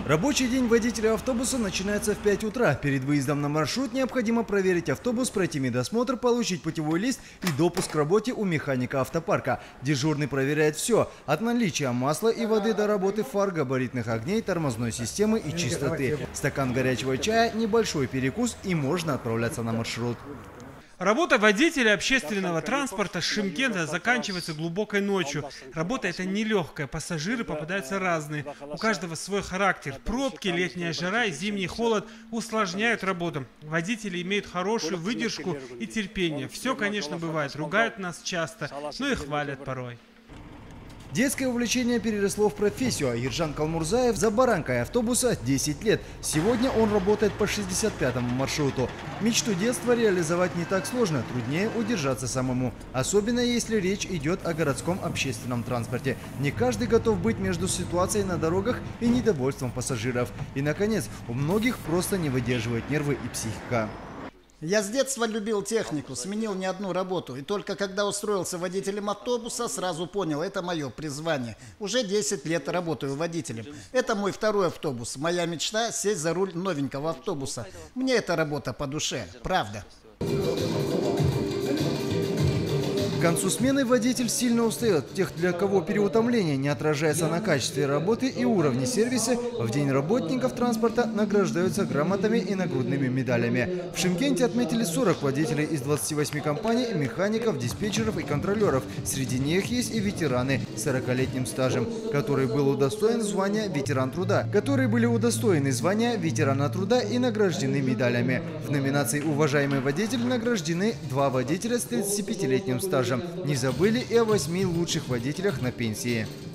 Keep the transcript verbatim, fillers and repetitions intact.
Рабочий день водителя автобуса начинается в пять утра. Перед выездом на маршрут необходимо проверить автобус, пройти медосмотр, получить путевой лист и допуск к работе у механика автопарка. Дежурный проверяет все – от наличия масла и воды до работы фар, габаритных огней, тормозной системы и чистоты. Стакан горячего чая, небольшой перекус и можно отправляться на маршрут. Работа водителя общественного транспорта с Шымкента заканчивается глубокой ночью. Работа эта нелегкая, пассажиры попадаются разные. У каждого свой характер. Пробки, летняя жара и зимний холод усложняют работу. Водители имеют хорошую выдержку и терпение. Все, конечно, бывает. Ругают нас часто, но и хвалят порой. Детское увлечение переросло в профессию. Ержан Калмурзаев за баранкой автобуса десять лет. Сегодня он работает по шестьдесят пятому маршруту. Мечту детства реализовать не так сложно, труднее удержаться самому. Особенно если речь идет о городском общественном транспорте. Не каждый готов быть между ситуацией на дорогах и недовольством пассажиров. И, наконец, у многих просто не выдерживают нервы и психика. Я с детства любил технику, сменил не одну работу. И только когда устроился водителем автобуса, сразу понял, это мое призвание. Уже десять лет работаю водителем. Это мой второй автобус. Моя мечта – сесть за руль новенького автобуса. Мне эта работа по душе, правда. К концу смены водитель сильно устает. Тех, для кого переутомление не отражается на качестве работы и уровне сервиса, в день работников транспорта награждаются грамотами и нагрудными медалями. В Шымкенте отметили сорок водителей из двадцати восьми компаний, механиков, диспетчеров и контролеров. Среди них есть и ветераны с сорокалетним стажем, который был удостоен звания ветеран труда, которые были удостоены звания ветерана труда и награждены медалями. В номинации «Уважаемый водитель» награждены два водителя с тридцатипятилетним стажем. Не забыли и о восьми лучших водителях на пенсии.